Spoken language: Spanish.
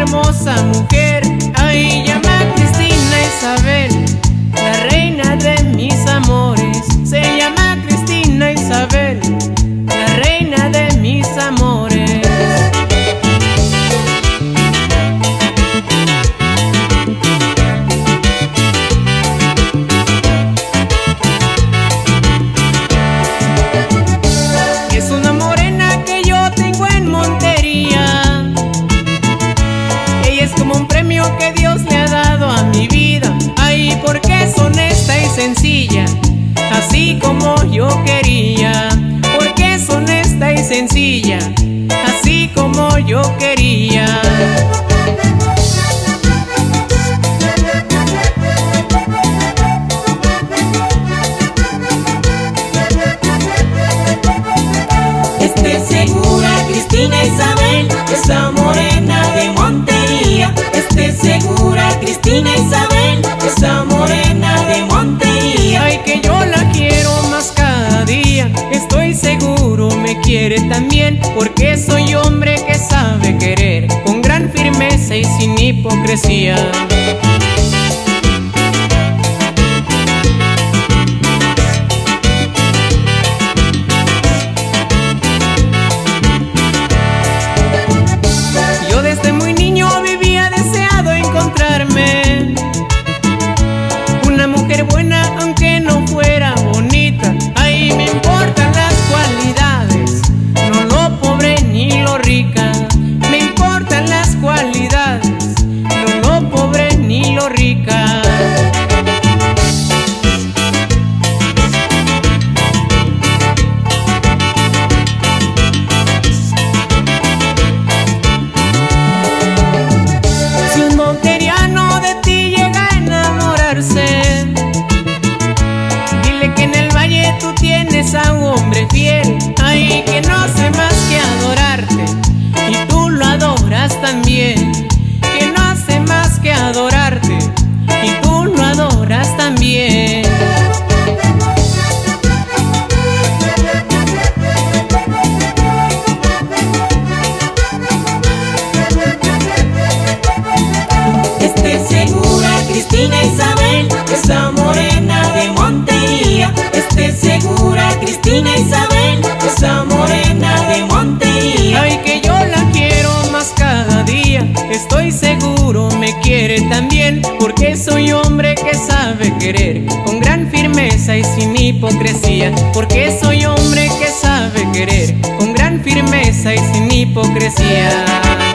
hermosa mujer. Ay, llama a Cristina Isabel, la reina de mis amores. Se llama Cristina Isabel, la reina de mis amores. Es una morena que yo tengo en Montería. Ella es como un premio que Dios le ha dado a mi vida. Ay, porque es honesta y sencilla, así como yo quería. Porque es honesta y sencilla, así como yo quería. Esté segura, Cristina Isabel, esa morena de Montería. Esté segura, Cristina Isabel, esa morena de Montería. Ay, que yo la quiero más cada día. Estoy seguro me quiere también, porque soy hombre que sabe querer con gran firmeza y sin hipocresía. Yo desde muy niño vivía deseado encontrarme una mujer buena, aunque no fuera bonita. Ay, me importan las cualidades, no lo pobre ni lo rica. Me importan las cualidades, no lo pobre ni lo rica. Si un monteriano de ti llega a enamorarse, dile que en el valle tú tienes a un hombre fiel. Ay, que no hace más que adorarte y tú lo adoras también. Que no hace más que adorarte y tú lo adoras también. Esté segura, Cristina Isabel, esa morena de Montería. Esté segura, Cristina Isabel, esa morena de Montería. Ay, que yo la quiero más cada día. Estoy seguro me quiere también, porque soy hombre que sabe querer con gran firmeza y sin hipocresía. Porque soy hombre que sabe querer con gran firmeza y sin hipocresía.